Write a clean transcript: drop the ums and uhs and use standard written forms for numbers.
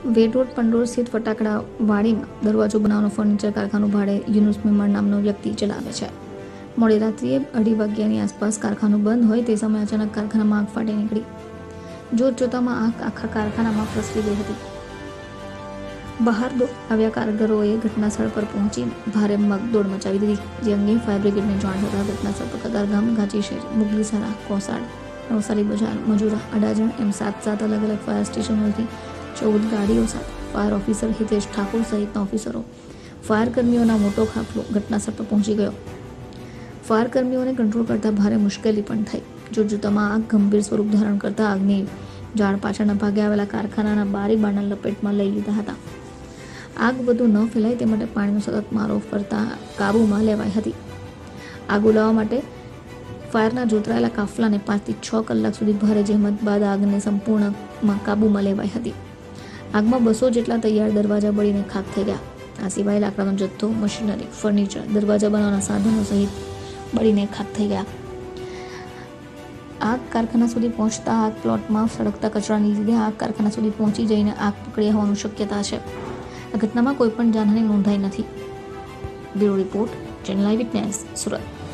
વેડ road પંડોળ સ્થિત ફટાકડા વાડીમાં દરવાજો બનાવવાનું ફર્નિચર કારખાનું ભાડે યુનુસ મેમણ નામનો વ્યક્તિ ચલાવે છે. મોડી રાત્રિએ 2:30 વાગ્યાની આસપાસ કારખાનું બંધ હોય તે સમયે અચાનક કારખાનામાં આગ ફાટી નીકળી. જોત જોતામાં આગ આખા કારખાનામાં પ્રસરી ગઈ હતી. બહાર આવ્યા કારીગરોએ ઘટના સ્થળ પર પહોંચી ભારે દોડ મચાવી દીધી, જે અંગે ફાયર બ્રિગેડને જાણ થતાં ઘટના સ્થળ પર કતારગામ, ગાચીશેર, મુગલીસરા, કોસાડ, નવસારી બજાર, મજુરા, અડાજણ એમ 7 અલગ અલગ ફાયર સ્ટેશનોથી 14 ગાડીઓ સાથે ફાયર ઓફિસર હિતેશ ઠાકોર સહિતના ઓફિસરો, ફાયર કર્મીઓના મોટો કાફલો ઘટના સ્થળ પર પહોંચી ગયો. ફાયર કર્મીઓને કંટ્રોલ કરતા ભારે મુશ્કેલી પણ થઈ. જોતજોતામાં આગ ગંભીર સ્વરૂપ ધારણ કરતા આગની જાળ પાછળના ભાગે આવેલા કારખાનાના બારી બારણા લપેટમાં લઈ લીધા હતા. આગ વધુ ન ફેલાય તે માટે પાણીનો સતત મારો કરતા કાબૂમાં લેવાઈ હતી. આગ ઓલાવવા માટે ફાયરના જોતરાયેલા કાફલાને 5 થી 6 કલાક સુધી ભારે જહેમત બાદ આગને સંપૂર્ણમાં કાબૂમાં લેવાઈ હતી. આગમાં 200 જેટલા તૈયાર દરવાજા બળીને ખાખ થઈ ગયા. આ સિવાય લાકડાનો જથ્થો, મશીનરી, ફર્નિચર, દરવાજા બનાવવાના સાધનો સહિત બળીને ખાખ થઈ ગયા. આગ કારખાના સુધી પહોંચતા આગ પ્લોટમાં સળગતા કચરાને લીધે આગ કારખાના સુધી પહોંચી જઈને આગ પકડી હોવાની શક્યતા છે. આ ઘટનામાં કોઈ પણ જાનહાની નોંધાઈ નથી. Bureau report, channel eyewitness, Surat.